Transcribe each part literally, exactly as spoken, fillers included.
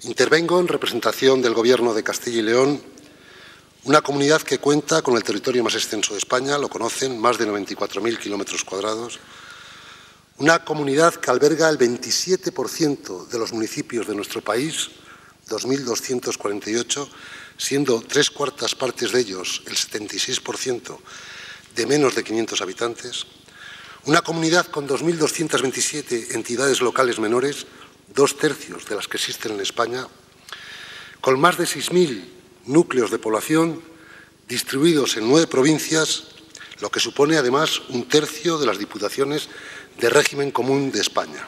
Intervengo en representación del Gobierno de Castilla y León, una comunidad que cuenta con el territorio más extenso de España, lo conocen, más de noventa y cuatro mil kilómetros cuadrados, una comunidad que alberga el veintisiete por ciento de los municipios de nuestro país, dos mil doscientos cuarenta y ocho, siendo tres cuartas partes de ellos, el setenta y seis por ciento, de menos de quinientos habitantes, una comunidad con dos mil doscientas veintisiete entidades locales menores, dos tercios de las que existen en España, con más de seis mil núcleos de población distribuidos en nueve provincias, lo que supone además un tercio de las diputaciones de régimen común de España.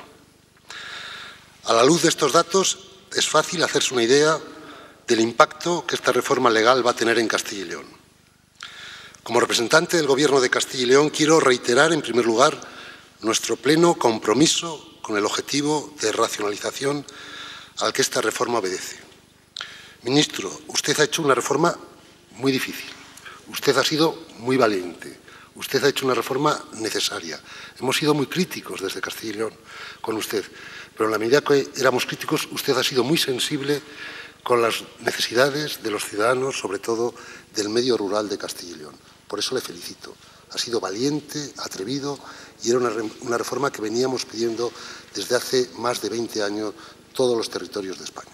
A la luz de estos datos es fácil hacerse una idea del impacto que esta reforma legal va a tener en Castilla y León. Como representante del Gobierno de Castilla y León quiero reiterar, en primer lugar, nuestro pleno compromiso con el objetivo de racionalización al que esta reforma obedece. Ministro, usted ha hecho una reforma muy difícil, usted ha sido muy valiente, usted ha hecho una reforma necesaria. Hemos sido muy críticos desde Castilla y León con usted, pero en la medida que éramos críticos, usted ha sido muy sensible con las necesidades de los ciudadanos, sobre todo del medio rural de Castilla y León. Por eso le felicito. Ha sido valiente, atrevido y era una, una reforma que veníamos pidiendo desde hace más de veinte años todos los territorios de España.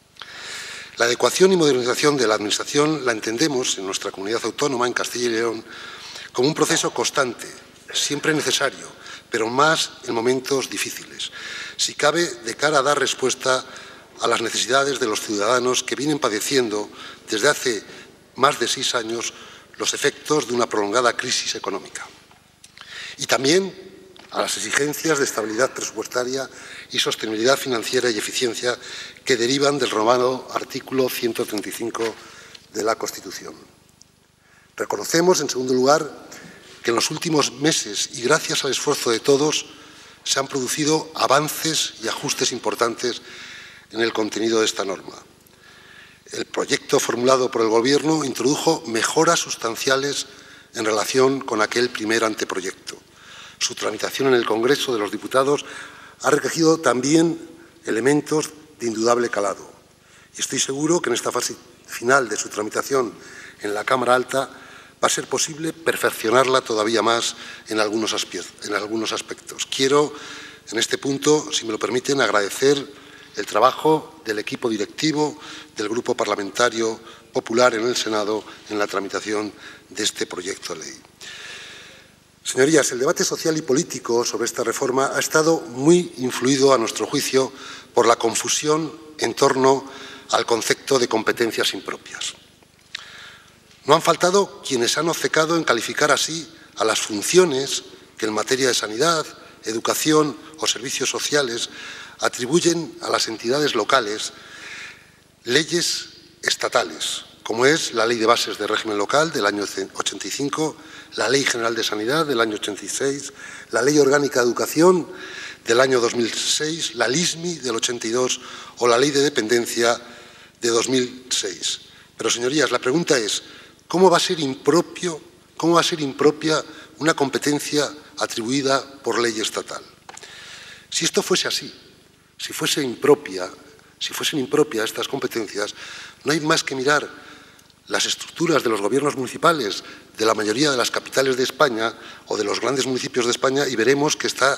La adecuación y modernización de la Administración la entendemos en nuestra comunidad autónoma, en Castilla y León, como un proceso constante, siempre necesario, pero más en momentos difíciles, si cabe de cara a dar respuesta a las necesidades de los ciudadanos que vienen padeciendo desde hace más de seis años los efectos de una prolongada crisis económica. Y también a las exigencias de estabilidad presupuestaria y sostenibilidad financiera y eficiencia que derivan del renovado artículo ciento treinta y cinco de la Constitución. Reconocemos, en segundo lugar, que en los últimos meses y gracias al esfuerzo de todos se han producido avances y ajustes importantes en el contenido de esta norma. El proyecto formulado por el Gobierno introdujo mejoras sustanciales en relación con aquel primer anteproyecto. Su tramitación en el Congreso de los Diputados ha recogido también elementos de indudable calado. Y estoy seguro que en esta fase final de su tramitación en la Cámara Alta va a ser posible perfeccionarla todavía más en algunos aspectos. Quiero, en este punto, si me lo permiten, agradecer el trabajo del equipo directivo del Grupo Parlamentario Popular en el Senado en la tramitación de este proyecto de ley. Señorías, el debate social y político sobre esta reforma ha estado muy influido, a nuestro juicio, por la confusión en torno al concepto de competencias impropias. No han faltado quienes han obcecado en calificar así a las funciones que en materia de sanidad, educación o servicios sociales atribuyen a las entidades locales leyes estatales, como es la Ley de Bases de Régimen Local del año ochenta y cinco, la Ley General de Sanidad del año ochenta y seis, la Ley Orgánica de Educación del año dos mil seis, la L I S M I del ochenta y dos o la Ley de Dependencia de dos mil seis. Pero, señorías, la pregunta es, ¿cómo va a ser impropio, cómo va a ser impropia una competencia atribuida por ley estatal? Si esto fuese así, si fuese impropia, si fuesen impropias estas competencias, no hay más que mirar las estructuras de los gobiernos municipales de la mayoría de las capitales de España o de los grandes municipios de España y veremos que está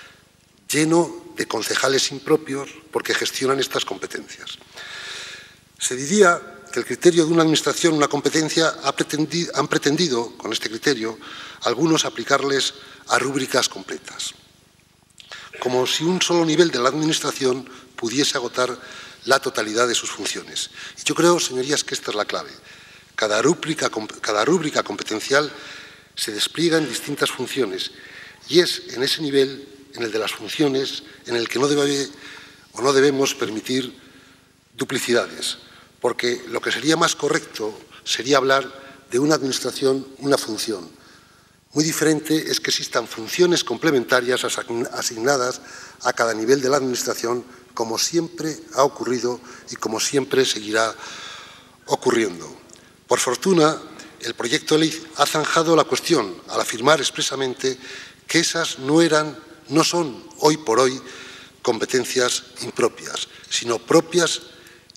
lleno de concejales impropios porque gestionan estas competencias. Se diría que el criterio de una administración, una competencia, ha pretendido, han pretendido, con este criterio, algunos aplicarles a rúbricas completas, como si un solo nivel de la Administración pudiese agotar la totalidad de sus funciones. Y yo creo, señorías, que esta es la clave. Cada rúbrica, cada rúbrica competencial se despliega en distintas funciones y es en ese nivel, en el de las funciones, en el que no debe o no debemos permitir duplicidades, porque lo que sería más correcto sería hablar de una Administración, una función. Muy diferente es que existan funciones complementarias asignadas a cada nivel de la Administración, como siempre ha ocurrido y como siempre seguirá ocurriendo. Por fortuna, el proyecto de ley ha zanjado la cuestión al afirmar expresamente que esas no eran, no son hoy por hoy competencias impropias, sino propias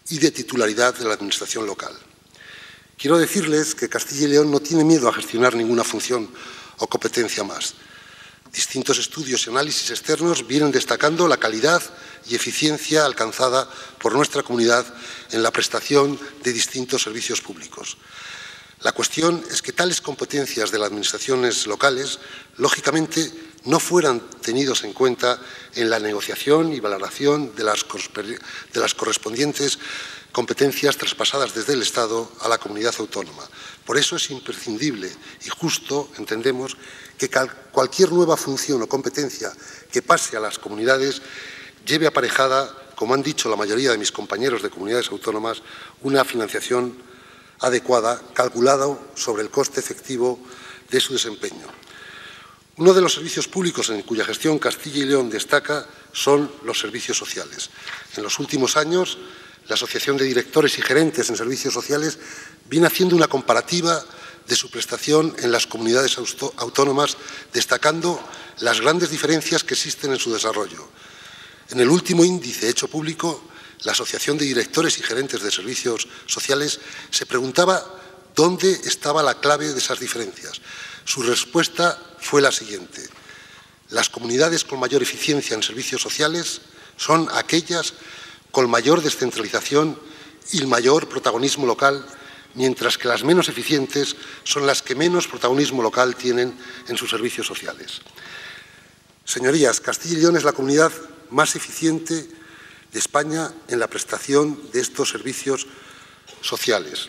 y de titularidad de la Administración local. Quiero decirles que Castilla y León no tiene miedo a gestionar ninguna función o competencia más. Distintos estudios y análisis externos vienen destacando la calidad y eficiencia alcanzada por nuestra comunidad en la prestación de distintos servicios públicos. La cuestión es que tales competencias de las administraciones locales, lógicamente, no fueran tenidos en cuenta en la negociación y valoración de las, de las correspondientes competencias traspasadas desde el Estado a la comunidad autónoma. Por eso es imprescindible y justo, entendemos, que cualquier nueva función o competencia que pase a las comunidades lleve aparejada, como han dicho la mayoría de mis compañeros de comunidades autónomas, una financiación adecuada, calculada sobre el coste efectivo de su desempeño. Uno de los servicios públicos en cuya gestión Castilla y León destaca son los servicios sociales. En los últimos años, la Asociación de Directores y Gerentes en Servicios Sociales viene haciendo una comparativa de su prestación en las comunidades autónomas, destacando las grandes diferencias que existen en su desarrollo. En el último índice hecho público, la Asociación de Directores y Gerentes de Servicios Sociales se preguntaba dónde estaba la clave de esas diferencias. Su respuesta fue la siguiente: las comunidades con mayor eficiencia en servicios sociales son aquellas con mayor descentralización y mayor protagonismo local, mientras que las menos eficientes son las que menos protagonismo local tienen en sus servicios sociales. Señorías, Castilla y León es la comunidad más eficiente de España en la prestación de estos servicios sociales.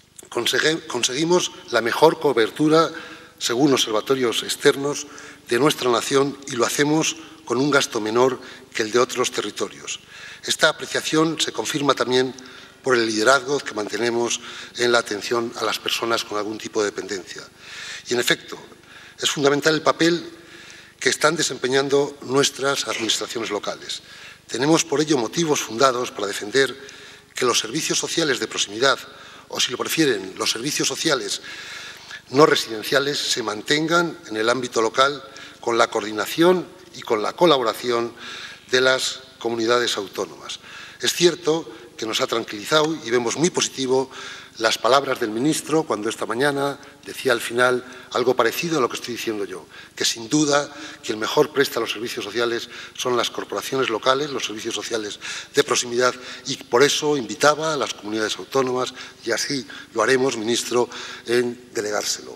Conseguimos la mejor cobertura, según observatorios externos, de nuestra nación y lo hacemos con un gasto menor que el de otros territorios. Esta apreciación se confirma también por el liderazgo que mantenemos en la atención a las personas con algún tipo de dependencia. Y, en efecto, es fundamental el papel que están desempeñando nuestras administraciones locales. Tenemos, por ello, motivos fundados para defender que los servicios sociales de proximidad, o si lo prefieren, los servicios sociales no residenciales, se mantengan en el ámbito local con la coordinación y con la colaboración de las comunidades autónomas. Es cierto que nos ha tranquilizado y vemos muy positivo las palabras del ministro cuando esta mañana decía al final algo parecido a lo que estoy diciendo yo, que sin duda quien mejor presta los servicios sociales son las corporaciones locales, los servicios sociales de proximidad, y por eso invitaba a las comunidades autónomas, y así lo haremos, ministro, en delegárselo.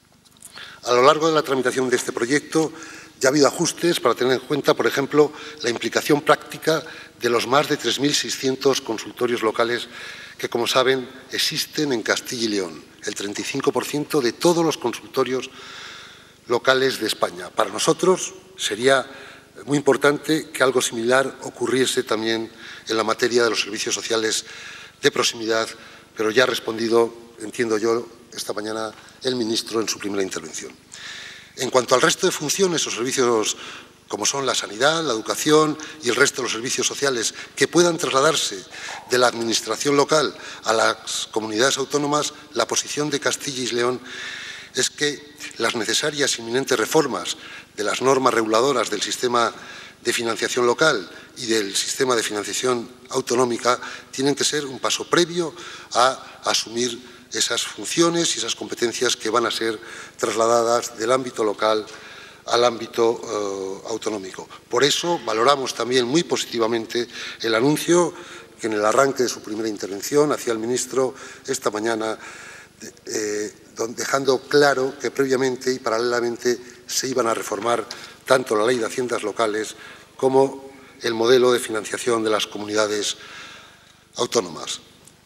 A lo largo de la tramitación de este proyecto ya ha habido ajustes para tener en cuenta, por ejemplo, la implicación práctica de los más de tres mil seiscientos consultorios locales que, como saben, existen en Castilla y León, el treinta y cinco por ciento de todos los consultorios locales de España. Para nosotros sería muy importante que algo similar ocurriese también en la materia de los servicios sociales de proximidad, pero ya ha respondido, entiendo yo, esta mañana el ministro en su primera intervención. En cuanto al resto de funciones o servicios como son la sanidad, la educación y el resto de los servicios sociales que puedan trasladarse de la administración local a las comunidades autónomas, la posición de Castilla y León es que las necesarias e inminentes reformas de las normas reguladoras del sistema de financiación local y del sistema de financiación autonómica tienen que ser un paso previo a asumir esas funciones y esas competencias que van a ser trasladadas del ámbito local al ámbito eh, autonómico. Por eso valoramos también muy positivamente el anuncio que en el arranque de su primera intervención hacía el ministro esta mañana, eh, dejando claro que previamente y paralelamente se iban a reformar tanto la Ley de Haciendas Locales como el modelo de financiación de las comunidades autónomas.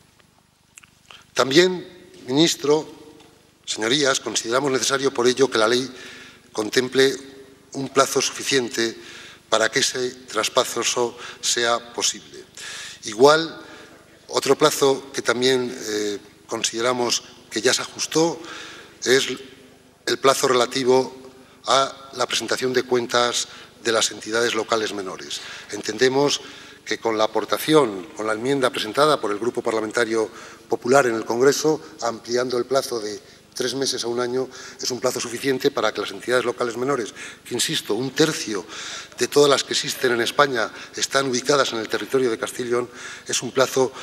También, ministro, señorías, consideramos necesario por ello que la ley contemple un plazo suficiente para que ese traspaso sea posible. Igual, otro plazo que también eh, consideramos que ya se ajustó es el plazo relativo a la presentación de cuentas de las entidades locales menores. Entendemos que con la aportación, con la enmienda presentada por el Grupo Parlamentario Popular en el Congreso, ampliando el plazo de tres meses a un año, es un plazo suficiente para que las entidades locales menores, que insisto, un tercio de todas las que existen en España están ubicadas en el territorio de Castilla y León, es un plazo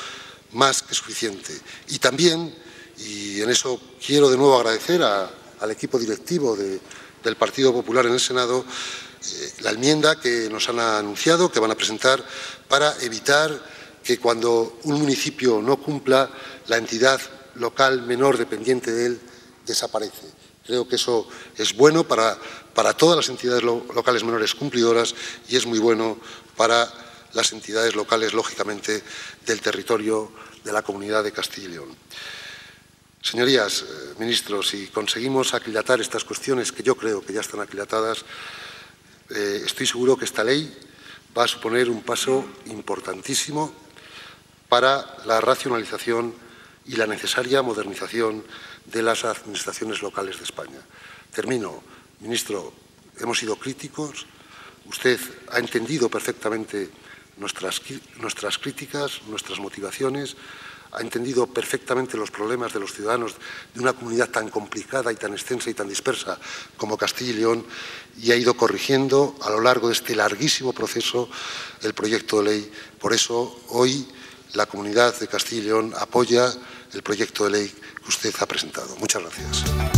más que suficiente. Y también, y en eso quiero de nuevo agradecer a, al equipo directivo de, del Partido Popular en el Senado, eh, la enmienda que nos han anunciado, que van a presentar, para evitar que cuando un municipio no cumpla, la entidad local menor dependiente de él desaparece. Creo que eso es bueno para, para todas las entidades lo, locales menores cumplidoras y es muy bueno para las entidades locales, lógicamente, del territorio de la Comunidad de Castilla y León. Señorías, eh, ministros, si conseguimos aquilatar estas cuestiones, que yo creo que ya están aquilatadas, eh, estoy seguro que esta ley va a suponer un paso importantísimo para la racionalización y la necesaria modernización de las administraciones locales de España. Termino. Ministro, hemos sido críticos. Usted ha entendido perfectamente nuestras, nuestras críticas, nuestras motivaciones, ha entendido perfectamente los problemas de los ciudadanos de una comunidad tan complicada y tan extensa y tan dispersa como Castilla y León y ha ido corrigiendo a lo largo de este larguísimo proceso el proyecto de ley. Por eso, hoy la Comunidad de Castilla y León apoya el proyecto de ley que usted ha presentado. Muchas gracias.